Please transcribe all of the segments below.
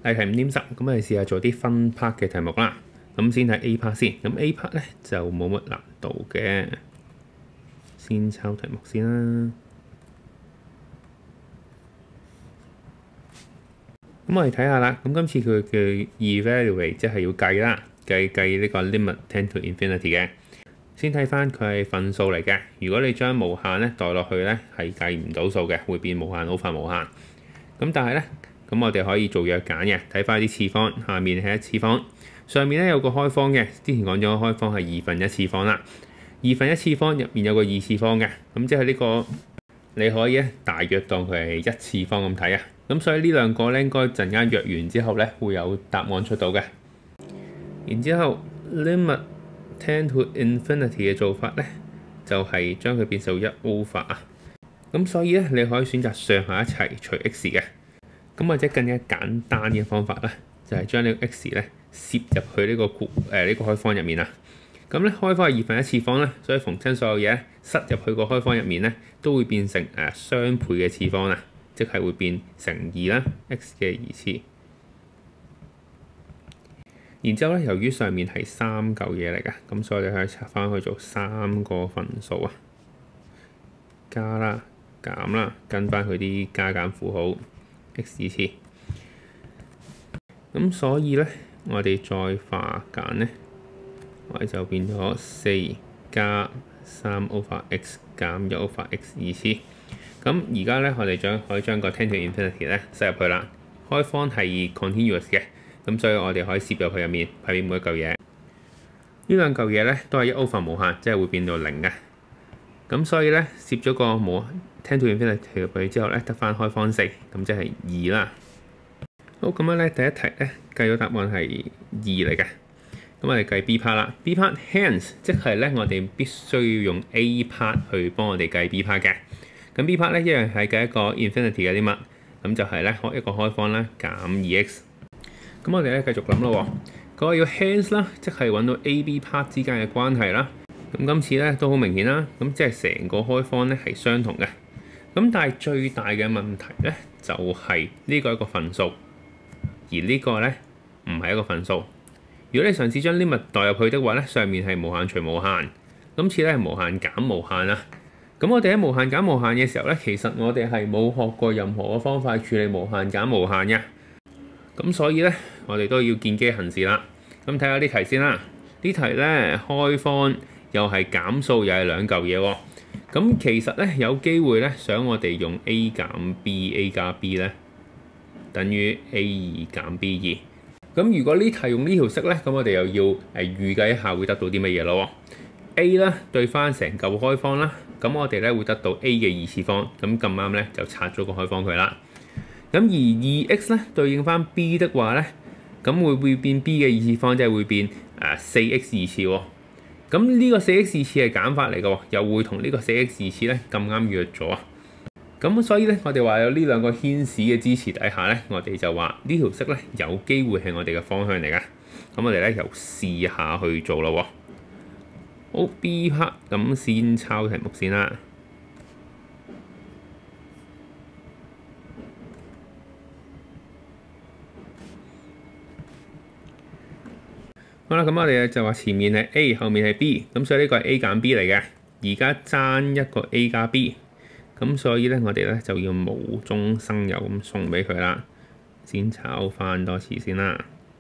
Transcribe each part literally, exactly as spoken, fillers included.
例題五點十，咁我哋試下做啲分 part 嘅題目啦。咁先睇 A part 先，咁 A part 咧就冇乜難度嘅。先抄題目先啦。咁我哋睇下啦。咁今次佢叫 evaluate， 即係要計啦，計計呢個 limit tend to infinity 嘅。先睇翻佢係分數嚟嘅。如果你將無限咧代落去咧，係計唔到數嘅，會變無限 over 無限。咁但係咧，咁我哋可以做約揀嘅。睇翻啲次方，下面係一次方，上面咧有個開方嘅。之前講咗開方係二分一次方啦。二分一次方入面有個二次方嘅，咁即係呢個你可以咧大約當佢係一次方咁睇啊。咁所以呢兩個咧應該陣間約完之後咧會有答案出到嘅。然之後 limit tend to infinity 嘅做法咧，就係、是、將佢變做一 over 啊。咁所以咧你可以選擇上下一齊除 x 嘅。咁或者更加簡單嘅方法咧，就係、是、將呢個 x 咧攝入去呢、這個括誒呢個開方入面啊。咁咧開方係二分一次方咧，所以逢親所有嘢塞入去個開方入面咧，都會變成誒雙倍嘅次方啊，即係會變成二啦 x 嘅二次。然之後咧，由於上面係三嚿嘢嚟㗎，咁所以我哋可以拆翻去做三個分數啊，加啦、減啦，跟翻佢啲加減符號 x 二次。咁所以咧，我哋再化簡咧。我哋就變咗四加三 over x 減一 over x 二次。咁而家咧，我哋將可以將個 tend to infinity 咧塞入去啦。開方係 continuous 嘅，咁所以我哋可以攝入去入面，入面每一嚿嘢。呢兩嚿嘢咧都係一 over 無限，即係會變到零嘅。咁所以咧，攝咗個無 tend to infinity 入去之後咧，得翻開方四，咁即係二啦。好，咁樣咧，第一題咧計咗答案係二嚟嘅。咁我哋計 B part 啦 ，B part hence 即係咧，我哋必須要用 A part 去幫我哋計 B part 嘅。咁 B part 咧一樣係計一個 infinity 嘅啲乜，咁就係咧開一個開方啦，減二 x。咁我哋咧繼續諗咯喎，嗰個要 hence 啦，即係揾到 A、B part 之間嘅關係啦。咁今次咧都好明顯啦，咁即係成個開方咧係相同嘅。咁但係最大嘅問題咧就係呢個一個分數，而呢個咧唔係一個分數。如果你嘗試將 limit 代入去的話咧，上面係無限除無限，今次咧係無限減無限啦。咁我哋喺無限減無限嘅時候咧，其實我哋係冇學過任何嘅方法處理無限減無限嘅。咁所以咧，我哋都要見機行事啦。咁睇下啲題先啦。呢題咧開方又係減數，又係兩嚿嘢喎。咁其實咧有機會咧想我哋用 a 減 b，a 加 b 咧等於 a 二減 b 二。咁如果呢題用呢條式咧，咁我哋又要誒預計一下會得到啲乜嘢咯喎 ？A 咧對翻成嚿開方啦，咁我哋咧會得到 A 嘅二次方，咁咁啱咧就拆咗個開方佢啦。咁而二 x 咧對應翻 B 的話咧，咁會會變 B 嘅二次方，即係會變誒四 x 二次喎。咁呢個四 x 二次係減法嚟嘅喎，又會同呢個四 x 二次咧咁啱約咗啊！咁所以咧，我哋話有呢兩個牽使嘅支持底下咧，我哋就話呢條式咧有機會係我哋嘅方向嚟㗎。咁我哋咧又試下去做咯喎。好 B part，咁先抄題目先啦。好啦，咁我哋就話前面係 A， 後面係 B， 咁所以呢個係 A 減 B 嚟嘅。而家爭一個 A 加 B。咁所以咧，我哋咧就要無中生有咁送俾佢啦。先炒翻多次先啦。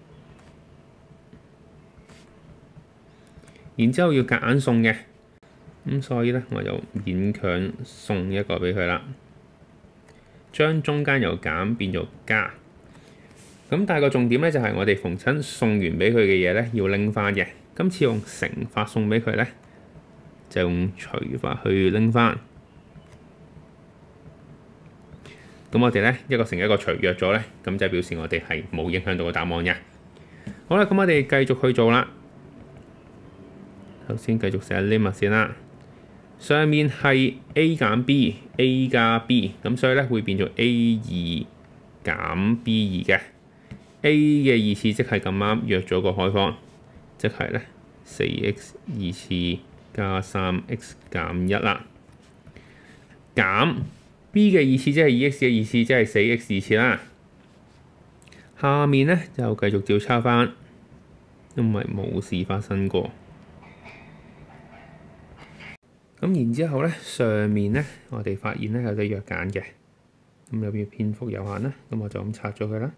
然之後要夾硬送嘅，咁所以咧我就勉強送一個俾佢啦。將中間由減變做加。咁但係個重點咧就係我哋逢親送完俾佢嘅嘢咧要拎翻嘅。今次用乘法送俾佢咧，就用除法去拎翻。咁我哋咧一個乘一個除約咗咧，咁就表示我哋係冇影響到個答案嘅。好啦，咁我哋繼續去做啦。首先繼續寫 limit 先啦。上面係 a 減 b，a 加 b， 咁所以咧會變做 a 二減 b 二嘅。a 嘅二次即係咁啱約咗個開方，即係咧四 x 二次加三 x 減一啦。減 b 嘅二次即係二 x 嘅二次，即係四 x 二次啦。 下面咧就繼續照抄翻，因為冇事發生過。咁然之後咧，上面咧我哋發現咧有隻藥簡嘅，咁有邊篇幅有限啦，咁我就咁拆咗佢啦。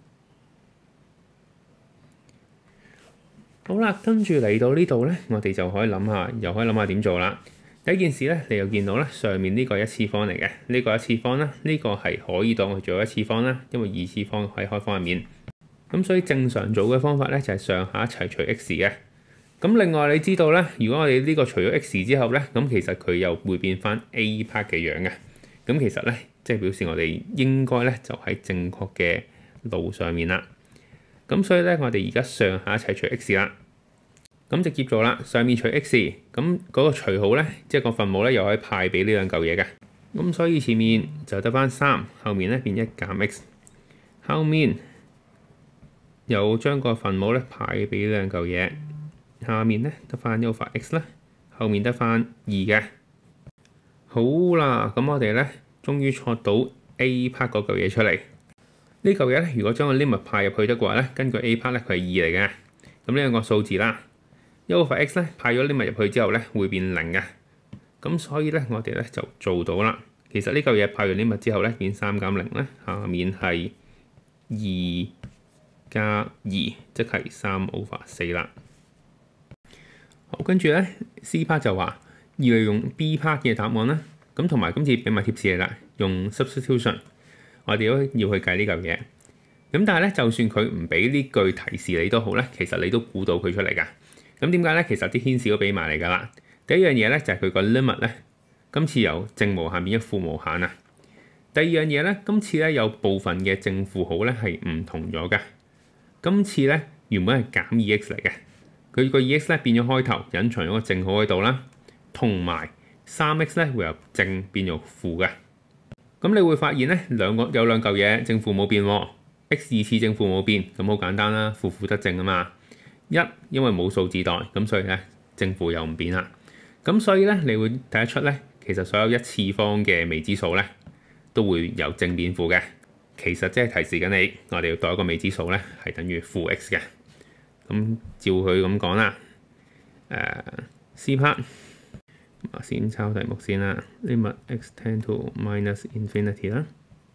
好啦，跟住嚟到呢度咧，我哋就可以諗下，又可以諗下點做啦。第一件事咧，你又見到咧，上面呢個一次方嚟嘅，呢個一次方啦，呢個係可以當佢做一次方啦，因為二次方喺開方入面。咁所以正常做嘅方法咧就係上下一齊除 x 嘅。咁另外你知道咧，如果我哋呢個除咗 x 之後咧，咁其實佢又會變翻 a part 嘅樣嘅。咁其實咧，即係表示我哋應該咧就喺正確嘅路上面啦。咁所以咧，我哋而家上下一齊除 x 啦。咁直接做啦，上面除 x，咁嗰個除號咧，即係個分母咧，又可以派俾呢兩嚿嘢嘅。咁所以前面就得翻三，後面咧變一減 x， 後面又將個分母咧派俾呢兩嚿嘢，下面咧得翻 over x 啦，後面得翻二嘅。好啦，咁我哋咧終於錯到 a part 嗰嚿嘢出嚟。呢嚿嘢咧，如果將個 limit 派入去嘅話咧，根據 a part 咧佢係二嚟嘅。咁呢兩個數字啦。一 over x 咧派咗 limit 入去之後咧會變零嘅，咁所以咧我哋咧就做到啦。其實呢嚿嘢派完 limit 之後咧變三減零咧，下面係二加二，即係三 over 四啦。好，跟住咧 C part 就話要用 B part 嘅答案啦，咁同埋今次俾埋貼士嚟啦，用 substitution， 我哋都要去計呢嚿嘢。咁但係咧，就算佢唔俾呢句提示你都好咧，其實你都估到佢出嚟㗎。咁點解咧？其實啲牽示都俾埋嚟㗎啦。第一樣嘢咧就係佢個 limit 咧，今次由正無限變咗負無限啊。第二樣嘢咧，今次咧有部分嘅正負號咧係唔同咗嘅。今次咧原本係減二 x 嚟嘅，佢個二 x 咧變咗開頭隱藏咗個正號喺度啦，同埋三 x 咧會由正變做負嘅。咁你會發現咧兩個有兩嚿嘢正負冇變喎 ，x 二次正負冇變，咁好簡單啦，負負得正啊嘛。一，因為冇數字代，咁所以咧正負又唔變啦。咁所以咧，你會睇得出咧，其實所有一次方嘅未知數咧，都會由正變負嘅。其實即係提示緊你，我哋要代一個未知數咧，係等於負 x 嘅。咁照佢咁講啦。誒、呃、C part， 先抄題目先啦。limit x tend to minus infinity 啦。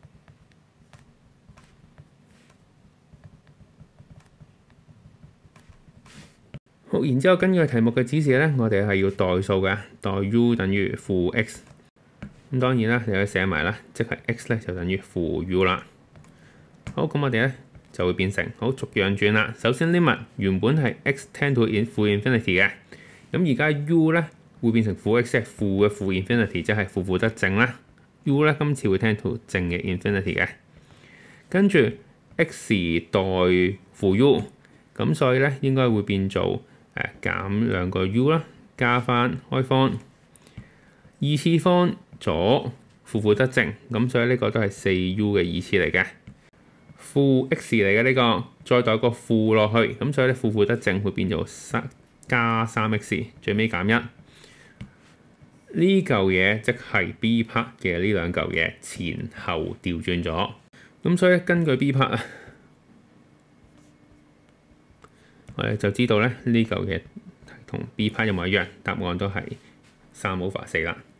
好，然之後根據題目嘅指示咧，我哋係要代數嘅，代 u 等於負 x。咁當然啦，你可以寫埋啦，即係 x 咧就等於負 u 啦。好，咁我哋咧就會變成好逐樣轉啦。首先 limit 原本係 x tend to 負 infinity 嘅，咁而家 u 咧會變成負 x， 即係負嘅負 infinity， 即係負負得正啦。u 咧今次會 tend to 正嘅 infinity 嘅，跟住 x 代負 u， 咁所以咧應該會變做誒減兩個 u 啦，加翻開方，二次方左負負得正，咁所以呢個都係四 u 嘅二次嚟嘅，負 x 嚟嘅呢個，再代個負落去，咁所以咧負負得正會變做三加三 x， 最尾減一。呢嚿嘢即係 B part 嘅呢兩嚿嘢前後調轉咗，咁所以根據 B part 啊。我哋就知道咧，呢嚿嘢同 B part 一模一樣，答案都係三 over 四啦。